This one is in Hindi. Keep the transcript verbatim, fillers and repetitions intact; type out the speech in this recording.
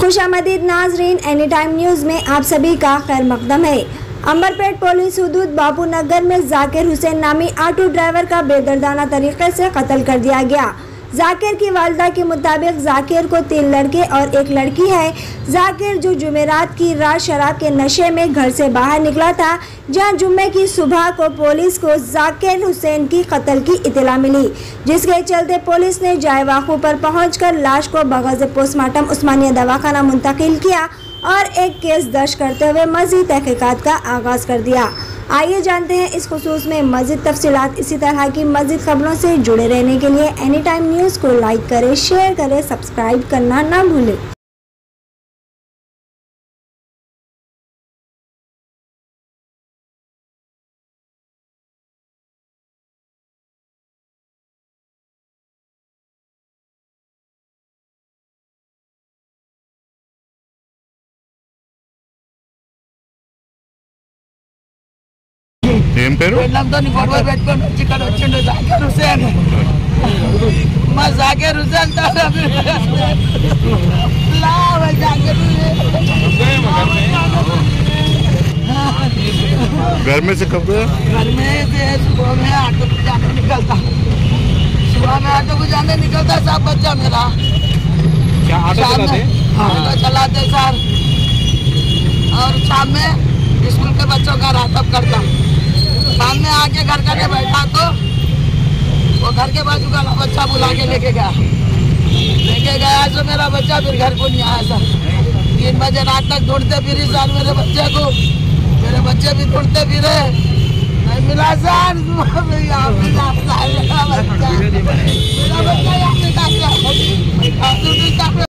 खुशामदीद नाजरीन, एनी टाइम न्यूज़ में आप सभी का खैर मकदम है। अंबरपेट पुलिस हुदूद बापू नगर में जाकिर हुसैन नामी ऑटो ड्राइवर का बेदर्दाना तरीके से कत्ल कर दिया गया। जाकिर की वालिदा के मुताबिक जाकिर को तीन लड़के और एक लड़की है। जाकिर जो जुमेरात की रात शराब के नशे में घर से बाहर निकला था, जहां जुम्मे की सुबह को पुलिस को जाकिर हुसैन की कत्ल की इत्तला मिली, जिसके चलते पुलिस ने जाए वाक़ू पर पहुंचकर लाश को बगैर पोस्टमार्टम उस्मानिया दवाखाना मुंतकिल किया और एक केस दर्ज करते हुए मज़ीद तहकीकात का आगाज़ कर दिया। आइए जानते हैं इस खुसूस में मज़ीद तफसीलात। इसी तरह की मज़ीद खबरों से जुड़े रहने के लिए एनी टाइम न्यूज़ को लाइक करें, शेयर करें, सब्सक्राइब करना ना भूलें। ఏం పేరు? వెళ్ళంతో గొడవ పెట్టుకొని వచ్చి ఇక్కడ వచ్చిండు జాకిర్ హుసేన్. మా జాకిర్ హుసేన్ घर में से कब गया? घर में से सुबह में ऑटो को जाने निकलता सुबह में ऑटो को जाने निकलता सब बच्चा मेरा क्या ऑटो चलाते? ऑटो चलाते सर, और शाम में स्कूल के बच्चों का रातब करता। शाम में आके घर का बैठा तो वो घर के बाजू का बच्चा बुला के लेके गया लेके गया तो मेरा बच्चा फिर घर को नहीं आया सर। तीन बजे रात तक ढूंढते फिरी सर मेरे बच्चे को, मेरे बच्चे भी ढूंढते फिरे, नहीं मिला सर। यहाँ पे मेरा बच्चा यहाँ पे